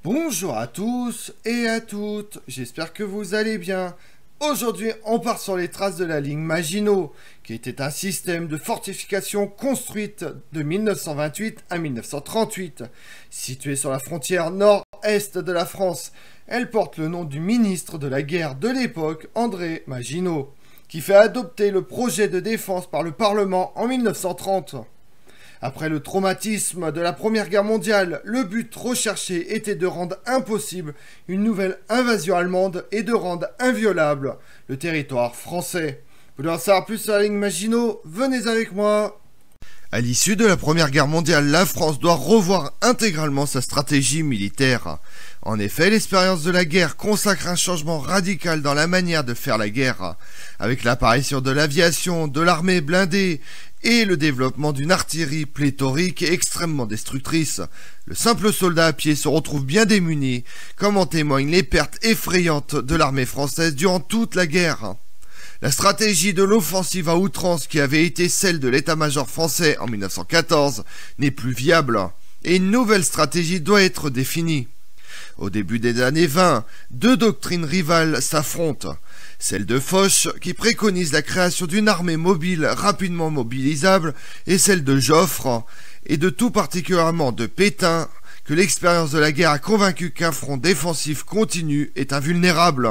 Bonjour à tous et à toutes, j'espère que vous allez bien. Aujourd'hui, on part sur les traces de la ligne Maginot, qui était un système de fortification construite de 1928 à 1938. Située sur la frontière nord-est de la France, elle porte le nom du ministre de la guerre de l'époque, André Maginot, qui fait adopter le projet de défense par le Parlement en 1930. Après le traumatisme de la Première Guerre mondiale, le but recherché était de rendre impossible une nouvelle invasion allemande et de rendre inviolable le territoire français. Vous voulez en savoir plus sur la ligne Maginot? Venez avec moi. À l'issue de la Première Guerre mondiale, la France doit revoir intégralement sa stratégie militaire. En effet, l'expérience de la guerre consacre un changement radical dans la manière de faire la guerre, avec l'apparition de l'aviation, de l'armée blindée et le développement d'une artillerie pléthorique et extrêmement destructrice. Le simple soldat à pied se retrouve bien démuni, comme en témoignent les pertes effrayantes de l'armée française durant toute la guerre. La stratégie de l'offensive à outrance qui avait été celle de l'état-major français en 1914 n'est plus viable, et une nouvelle stratégie doit être définie. Au début des années 20, deux doctrines rivales s'affrontent. Celle de Foch, qui préconise la création d'une armée mobile rapidement mobilisable, et celle de Joffre, et de tout particulièrement de Pétain, que l'expérience de la guerre a convaincu qu'un front défensif continu est invulnérable.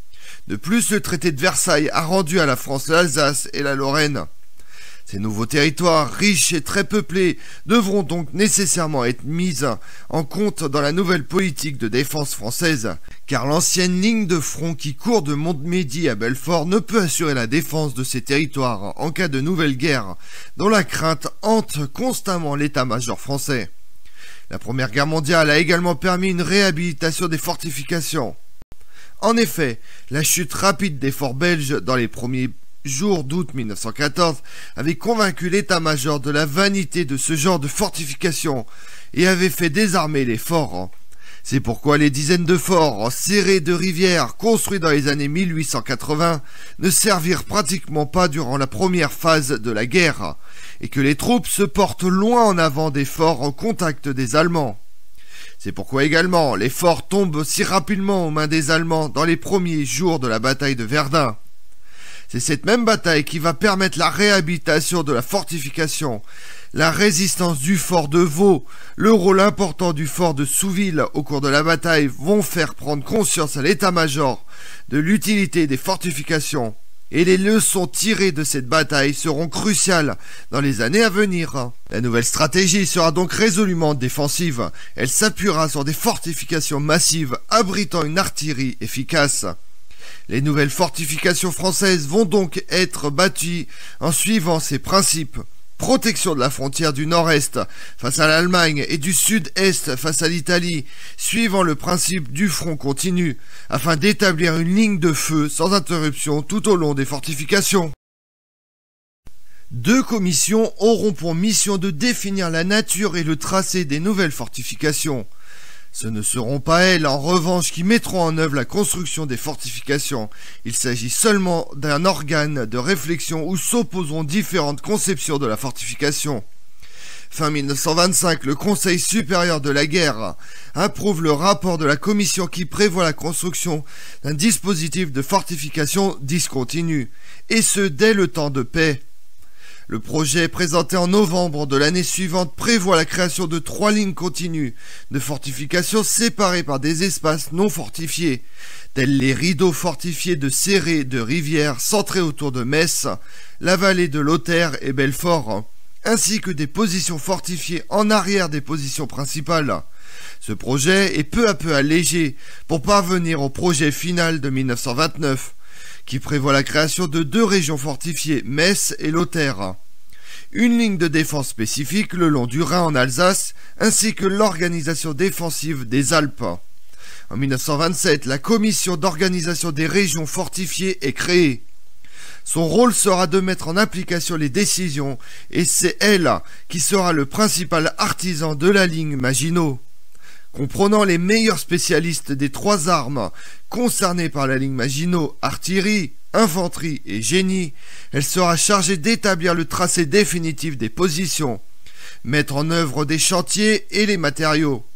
De plus, le traité de Versailles a rendu à la France l'Alsace et la Lorraine. Ces nouveaux territoires, riches et très peuplés, devront donc nécessairement être mis en compte dans la nouvelle politique de défense française, car l'ancienne ligne de front qui court de Montmédy à Belfort ne peut assurer la défense de ces territoires en cas de nouvelle guerre, dont la crainte hante constamment l'état-major français. La Première Guerre mondiale a également permis une réhabilitation des fortifications. En effet, la chute rapide des forts belges dans les premiers jours d'août 1914 avait convaincu l'état-major de la vanité de ce genre de fortification et avait fait désarmer les forts. C'est pourquoi les dizaines de forts serrés de rivières construits dans les années 1880 ne servirent pratiquement pas durant la première phase de la guerre et que les troupes se portent loin en avant des forts en contact des Allemands. C'est pourquoi également les forts tombent si rapidement aux mains des Allemands dans les premiers jours de la bataille de Verdun. C'est cette même bataille qui va permettre la réhabilitation de la fortification, la résistance du fort de Vaux, le rôle important du fort de Souville au cours de la bataille vont faire prendre conscience à l'état-major de l'utilité des fortifications. Et les leçons tirées de cette bataille seront cruciales dans les années à venir. La nouvelle stratégie sera donc résolument défensive. Elle s'appuiera sur des fortifications massives abritant une artillerie efficace. Les nouvelles fortifications françaises vont donc être bâties en suivant ces principes. Protection de la frontière du nord-est face à l'Allemagne et du sud-est face à l'Italie, suivant le principe du front continu, afin d'établir une ligne de feu sans interruption tout au long des fortifications. Deux commissions auront pour mission de définir la nature et le tracé des nouvelles fortifications. Ce ne seront pas elles, en revanche, qui mettront en œuvre la construction des fortifications. Il s'agit seulement d'un organe de réflexion où s'opposeront différentes conceptions de la fortification. Fin 1925, le Conseil supérieur de la guerre approuve le rapport de la commission qui prévoit la construction d'un dispositif de fortification discontinu, et ce dès le temps de paix. Le projet présenté en novembre de l'année suivante prévoit la création de 3 lignes continues de fortifications séparées par des espaces non fortifiés, tels les rideaux fortifiés de Céré de Rivière centrés autour de Metz, la vallée de Lothaire et Belfort, ainsi que des positions fortifiées en arrière des positions principales. Ce projet est peu à peu allégé pour parvenir au projet final de 1929. Qui prévoit la création de 2 régions fortifiées, Metz et Lothaire. Une ligne de défense spécifique le long du Rhin en Alsace, ainsi que l'organisation défensive des Alpes. En 1927, la commission d'organisation des régions fortifiées est créée. Son rôle sera de mettre en application les décisions, et c'est elle qui sera le principal artisan de la ligne Maginot. Comprenant les meilleurs spécialistes des 3 armes concernées par la ligne Maginot, artillerie, infanterie et génie, elle sera chargée d'établir le tracé définitif des positions, mettre en œuvre des chantiers et les matériaux,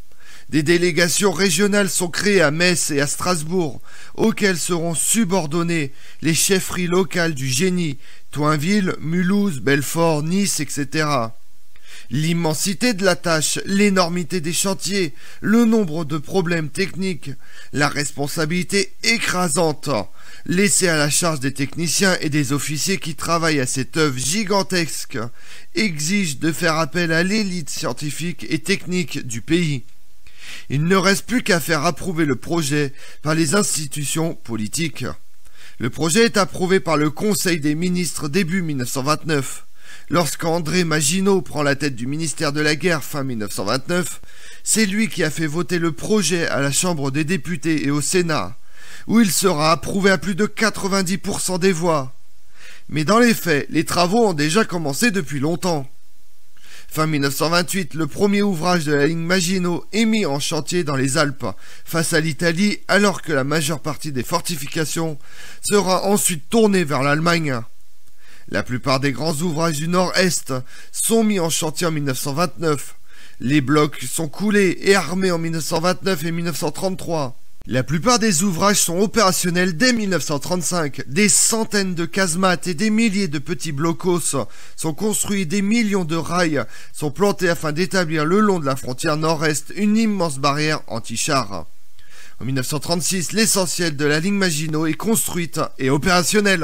Des délégations régionales sont créées à Metz et à Strasbourg, auxquelles seront subordonnés les chefferies locales du génie, Toinville, Mulhouse, Belfort, Nice, etc. L'immensité de la tâche, l'énormité des chantiers, le nombre de problèmes techniques, la responsabilité écrasante laissée à la charge des techniciens et des officiers qui travaillent à cette œuvre gigantesque exige de faire appel à l'élite scientifique et technique du pays. Il ne reste plus qu'à faire approuver le projet par les institutions politiques. Le projet est approuvé par le Conseil des ministres début 1929. Lorsqu'André Maginot prend la tête du ministère de la Guerre fin 1929, c'est lui qui a fait voter le projet à la Chambre des députés et au Sénat, où il sera approuvé à plus de 90% des voix. Mais dans les faits, les travaux ont déjà commencé depuis longtemps. Fin 1928, le premier ouvrage de la ligne Maginot est mis en chantier dans les Alpes, face à l'Italie, alors que la majeure partie des fortifications sera ensuite tournée vers l'Allemagne. La plupart des grands ouvrages du Nord-Est sont mis en chantier en 1929. Les blocs sont coulés et armés en 1929 et 1933. La plupart des ouvrages sont opérationnels dès 1935. Des centaines de casemates et des milliers de petits blocos sont construits, des millions de rails sont plantés afin d'établir le long de la frontière nord-est une immense barrière anti-chars. En 1936, l'essentiel de la ligne Maginot est construite et opérationnelle.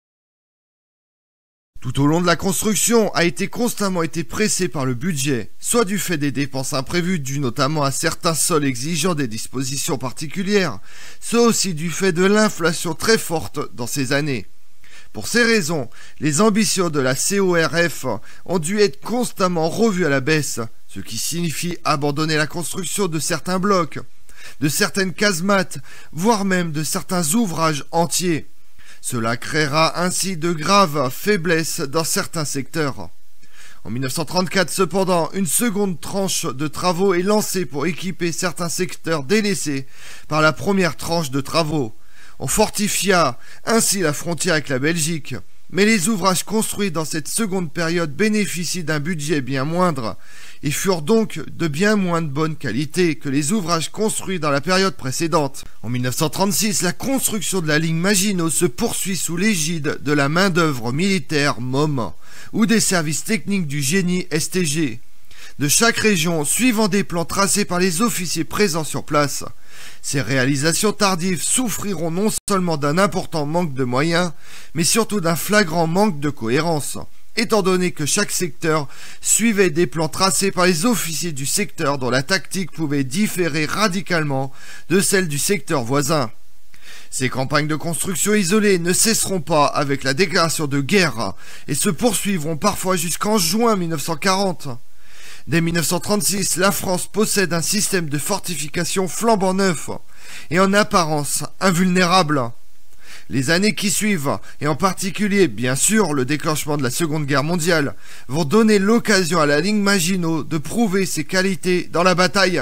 Tout au long de la construction a constamment été pressé par le budget, soit du fait des dépenses imprévues dues notamment à certains sols exigeant des dispositions particulières, soit aussi du fait de l'inflation très forte dans ces années. Pour ces raisons, les ambitions de la CORF ont dû être constamment revues à la baisse, ce qui signifie abandonner la construction de certains blocs, de certaines casemates, voire même de certains ouvrages entiers. Cela créera ainsi de graves faiblesses dans certains secteurs. En 1934 cependant, une seconde tranche de travaux est lancée pour équiper certains secteurs délaissés par la première tranche de travaux. On fortifia ainsi la frontière avec la Belgique, mais les ouvrages construits dans cette seconde période bénéficient d'un budget bien moindre et furent donc de bien moins de bonne qualité que les ouvrages construits dans la période précédente. En 1936, la construction de la ligne Maginot se poursuit sous l'égide de la main-d'œuvre militaire MOM ou des services techniques du génie STG, de chaque région suivant des plans tracés par les officiers présents sur place. Ces réalisations tardives souffriront non seulement d'un important manque de moyens, mais surtout d'un flagrant manque de cohérence, étant donné que chaque secteur suivait des plans tracés par les officiers du secteur dont la tactique pouvait différer radicalement de celle du secteur voisin. Ces campagnes de construction isolées ne cesseront pas avec la déclaration de guerre et se poursuivront parfois jusqu'en juin 1940. Dès 1936, la France possède un système de fortification flambant neuf et en apparence invulnérable. Les années qui suivent, et en particulier, bien sûr, le déclenchement de la Seconde Guerre mondiale, vont donner l'occasion à la ligne Maginot de prouver ses qualités dans la bataille.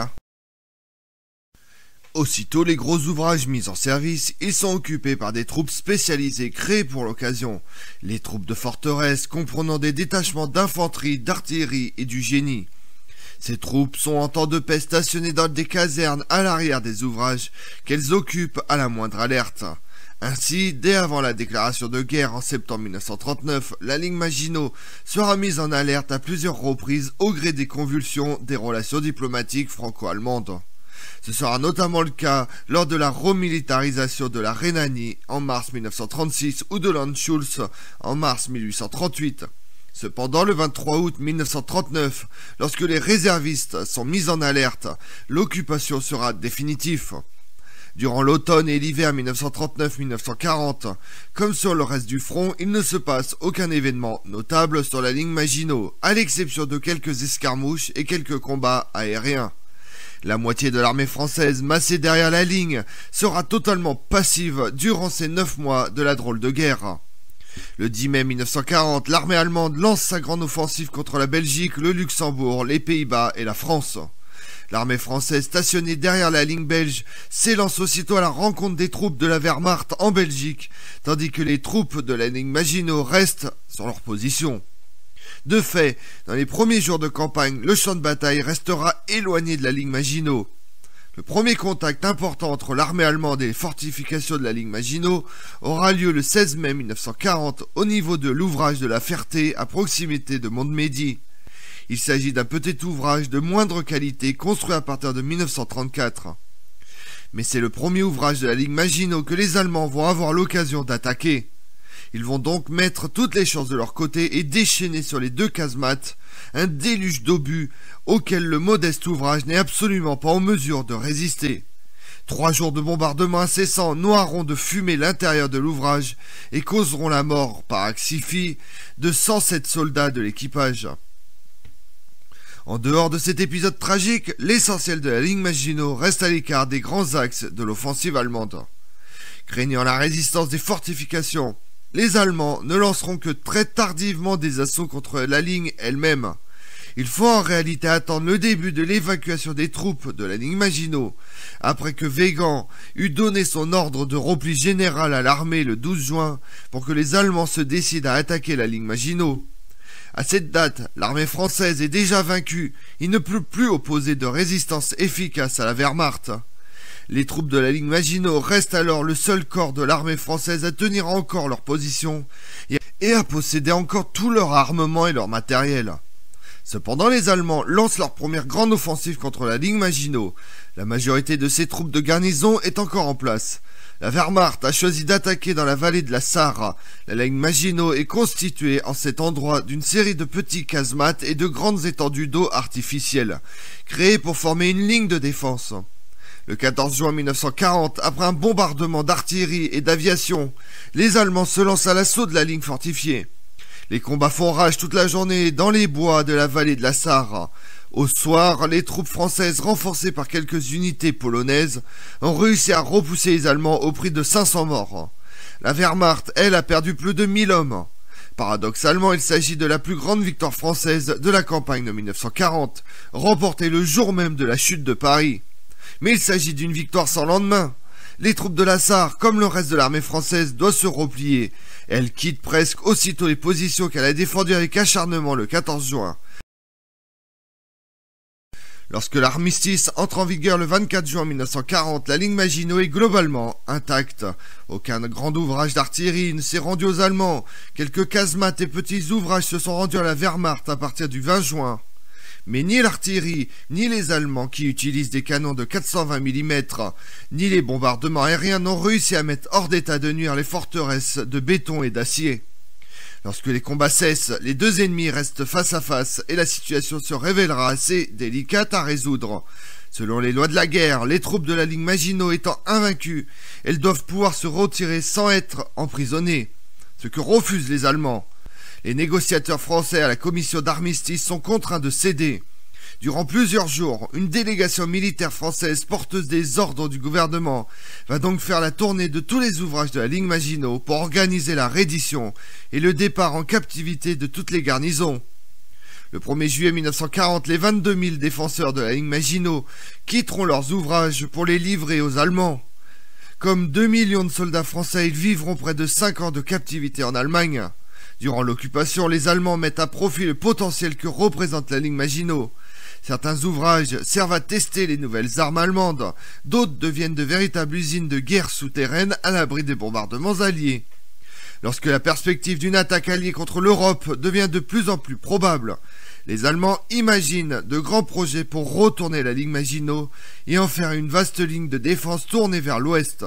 Aussitôt les gros ouvrages mis en service, ils sont occupés par des troupes spécialisées créées pour l'occasion. Les troupes de forteresse comprenant des détachements d'infanterie, d'artillerie et du génie. Ces troupes sont en temps de paix stationnées dans des casernes à l'arrière des ouvrages qu'elles occupent à la moindre alerte. Ainsi, dès avant la déclaration de guerre en septembre 1939, la ligne Maginot sera mise en alerte à plusieurs reprises au gré des convulsions des relations diplomatiques franco-allemandes. Ce sera notamment le cas lors de la remilitarisation de la Rhénanie en mars 1936 ou de l'Anschluss en mars 1838. Cependant, le 23 août 1939, lorsque les réservistes sont mis en alerte, l'occupation sera définitive. Durant l'automne et l'hiver 1939-1940, comme sur le reste du front, il ne se passe aucun événement notable sur la ligne Maginot, à l'exception de quelques escarmouches et quelques combats aériens. La moitié de l'armée française massée derrière la ligne sera totalement passive durant ces 9 mois de la drôle de guerre. Le 10 mai 1940, l'armée allemande lance sa grande offensive contre la Belgique, le Luxembourg, les Pays-Bas et la France. L'armée française stationnée derrière la ligne belge s'élance aussitôt à la rencontre des troupes de la Wehrmacht en Belgique, tandis que les troupes de la ligne Maginot restent sur leur position. De fait, dans les premiers jours de campagne, le champ de bataille restera éloigné de la ligne Maginot. Le premier contact important entre l'armée allemande et les fortifications de la ligne Maginot aura lieu le 16 mai 1940 au niveau de l'ouvrage de la Ferté à proximité de Montmédy. Il s'agit d'un petit ouvrage de moindre qualité construit à partir de 1934. Mais c'est le premier ouvrage de la ligne Maginot que les Allemands vont avoir l'occasion d'attaquer. Ils vont donc mettre toutes les chances de leur côté et déchaîner sur les deux casemates un déluge d'obus auquel le modeste ouvrage n'est absolument pas en mesure de résister. 3 jours de bombardements incessants noieront de fumée l'intérieur de l'ouvrage et causeront la mort par asphyxie de 107 soldats de l'équipage. En dehors de cet épisode tragique, l'essentiel de la ligne Maginot reste à l'écart des grands axes de l'offensive allemande. Craignant la résistance des fortifications, les Allemands ne lanceront que très tardivement des assauts contre la ligne elle-même. Il faut en réalité attendre le début de l'évacuation des troupes de la ligne Maginot, après que Weygand eut donné son ordre de repli général à l'armée le 12 juin, pour que les Allemands se décident à attaquer la ligne Maginot. À cette date, l'armée française est déjà vaincue, il ne peut plus opposer de résistance efficace à la Wehrmacht. Les troupes de la ligne Maginot restent alors le seul corps de l'armée française à tenir encore leur position et à posséder encore tout leur armement et leur matériel. Cependant, les Allemands lancent leur première grande offensive contre la ligne Maginot. La majorité de ces troupes de garnison est encore en place. La Wehrmacht a choisi d'attaquer dans la vallée de la Sarre. La ligne Maginot est constituée en cet endroit d'une série de petits casemates et de grandes étendues d'eau artificielles, créées pour former une ligne de défense. Le 14 juin 1940, après un bombardement d'artillerie et d'aviation, les Allemands se lancent à l'assaut de la ligne fortifiée. Les combats font rage toute la journée dans les bois de la vallée de la Sarre. Au soir, les troupes françaises, renforcées par quelques unités polonaises, ont réussi à repousser les Allemands au prix de 500 morts. La Wehrmacht, elle, a perdu plus de 1000 hommes. Paradoxalement, il s'agit de la plus grande victoire française de la campagne de 1940, remportée le jour même de la chute de Paris. Mais il s'agit d'une victoire sans lendemain. Les troupes de la Sarre, comme le reste de l'armée française, doivent se replier. Elle quitte presque aussitôt les positions qu'elle a défendues avec acharnement le 14 juin. Lorsque l'armistice entre en vigueur le 24 juin 1940, la ligne Maginot est globalement intacte. Aucun grand ouvrage d'artillerie ne s'est rendu aux Allemands. Quelques casemates et petits ouvrages se sont rendus à la Wehrmacht à partir du 20 juin. Mais ni l'artillerie, ni les Allemands qui utilisent des canons de 420 mm, ni les bombardements aériens n'ont réussi à mettre hors d'état de nuire les forteresses de béton et d'acier. Lorsque les combats cessent, les deux ennemis restent face à face et la situation se révélera assez délicate à résoudre. Selon les lois de la guerre, les troupes de la ligne Maginot étant invaincues, elles doivent pouvoir se retirer sans être emprisonnées, ce que refusent les Allemands. Les négociateurs français à la commission d'armistice sont contraints de céder. Durant plusieurs jours, une délégation militaire française porteuse des ordres du gouvernement va donc faire la tournée de tous les ouvrages de la ligne Maginot pour organiser la reddition et le départ en captivité de toutes les garnisons. Le 1er juillet 1940, les 22 000 défenseurs de la ligne Maginot quitteront leurs ouvrages pour les livrer aux Allemands. Comme 2 millions de soldats français, ils vivront près de 5 ans de captivité en Allemagne. Durant l'occupation, les Allemands mettent à profit le potentiel que représente la ligne Maginot. Certains ouvrages servent à tester les nouvelles armes allemandes, d'autres deviennent de véritables usines de guerre souterraines à l'abri des bombardements alliés. Lorsque la perspective d'une attaque alliée contre l'Europe devient de plus en plus probable, les Allemands imaginent de grands projets pour retourner la ligne Maginot et en faire une vaste ligne de défense tournée vers l'ouest.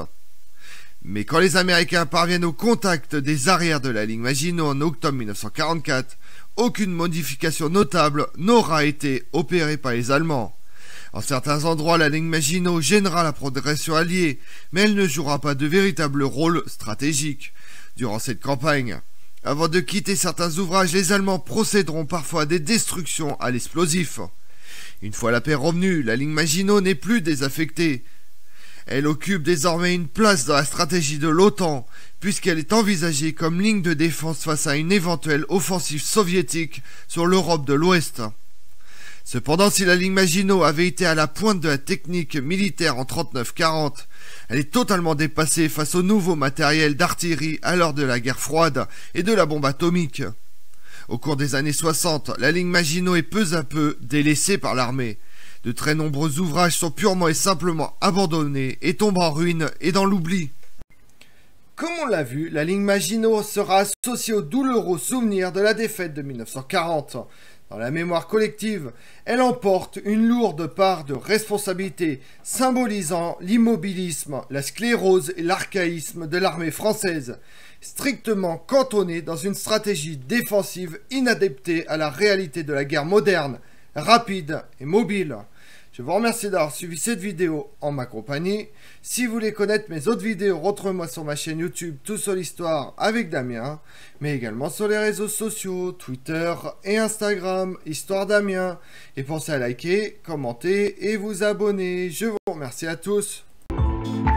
Mais quand les Américains parviennent au contact des arrières de la ligne Maginot en octobre 1944, aucune modification notable n'aura été opérée par les Allemands. En certains endroits, la ligne Maginot gênera la progression alliée, mais elle ne jouera pas de véritable rôle stratégique durant cette campagne. Avant de quitter certains ouvrages, les Allemands procéderont parfois à des destructions à l'explosif. Une fois la paix revenue, la ligne Maginot n'est plus désaffectée. Elle occupe désormais une place dans la stratégie de l'OTAN, puisqu'elle est envisagée comme ligne de défense face à une éventuelle offensive soviétique sur l'Europe de l'Ouest. Cependant, si la ligne Maginot avait été à la pointe de la technique militaire en 39-40, elle est totalement dépassée face au nouveau matériel d'artillerie à l'heure de la guerre froide et de la bombe atomique. Au cours des années 60, la ligne Maginot est peu à peu délaissée par l'armée. De très nombreux ouvrages sont purement et simplement abandonnés et tombent en ruine et dans l'oubli. Comme on l'a vu, la ligne Maginot sera associée au douloureux souvenir de la défaite de 1940. Dans la mémoire collective, elle emporte une lourde part de responsabilité, symbolisant l'immobilisme, la sclérose et l'archaïsme de l'armée française, strictement cantonnée dans une stratégie défensive inadaptée à la réalité de la guerre moderne, rapide et mobile. Je vous remercie d'avoir suivi cette vidéo en ma compagnie. Si vous voulez connaître mes autres vidéos, retrouvez-moi sur ma chaîne YouTube Tout sur l'Histoire avec Damien, mais également sur les réseaux sociaux, Twitter et Instagram, Histoire Damien. Et pensez à liker, commenter et vous abonner. Je vous remercie à tous.